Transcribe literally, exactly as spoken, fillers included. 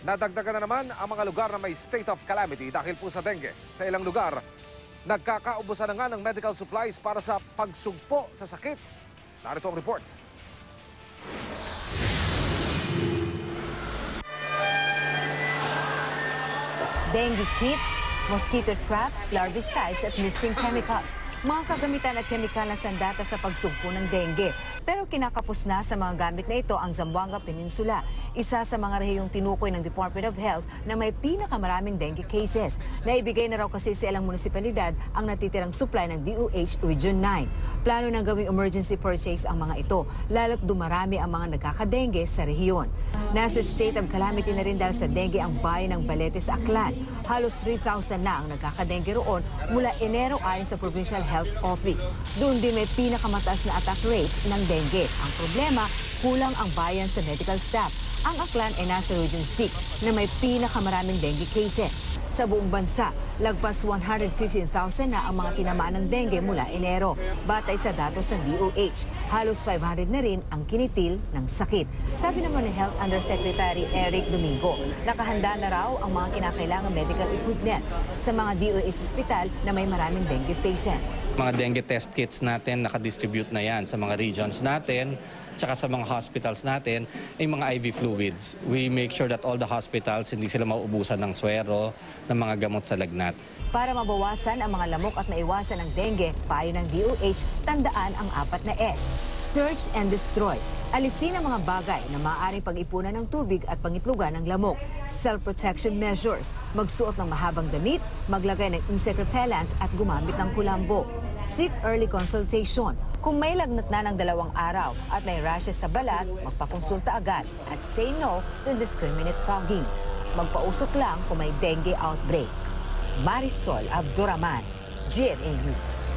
Nadagdagan na naman ang mga lugar na may state of calamity dahil po sa dengue. Sa ilang lugar, nagkakaubusan na nga ng medical supplies para sa pagsugpo sa sakit. Narito ang report. Dengue kit, mosquito traps, larvicides at misting chemicals. Mga kagamitan at kemikal na sandata sa pagsugpo ng dengue. Pero kinakapos na sa mga gamit na ito ang Zamboanga Peninsula, isa sa mga rehiyong tinukoy ng Department of Health na may pinakamaraming dengue cases. Naibigay na raw kasi sa ilang munisipalidad ang natitirang supply ng D O H Region nine. Plano ng gawing emergency purchase ang mga ito, lalo't dumarami ang mga nagkakadengue sa rehiyon. Nasa state of calamity na rin dahil sa dengue ang bayan ng Balete sa Aklan. Halos three thousand na ang nagkakadengue roon mula Enero ayon sa Provincial Health Office. Doon din may pinakamataas na attack rate ng dengue. Ang problema, kulang ang bayan sa medical staff. Ang Aklan ay nasa Region six na may pinakamaraming dengue cases. Sa buong bansa, lagpas one hundred fifteen thousand na ang mga tinamaan ng dengue mula Enero. Batay sa datos ng D O H, halos five hundred na rin ang kinitil ng sakit. Sabi naman ni Health Undersecretary Eric Domingo, nakahanda na raw ang mga kinakailangang medical equipment sa mga D O H hospital na may maraming dengue patients. Mga dengue test kits natin, nakadistribute na yan sa mga regions natin, tsaka sa mga hospitals natin, ay mga I V fluids. We make sure that all the hospitals hindi sila mauubusan ng swero, ng mga gamot sa lagnat. Para mabawasan ang mga lamok at maiwasan ang dengue, payo ng D O H, tandaan ang apat na S. Search and destroy. Alisin ang mga bagay na maaaring pag-ipunan ng tubig at pangitlugan ng lamok. Self-protection measures. Magsuot ng mahabang damit, maglagay ng insect repellent at gumamit ng kulambo. Seek early consultation. Kung may lagnat na ng dalawang araw at may rashes sa balat, magpakonsulta agad at say no to indiscriminate fogging. Magpausok lang kung may dengue outbreak. Marisol Abduraman, G M A News.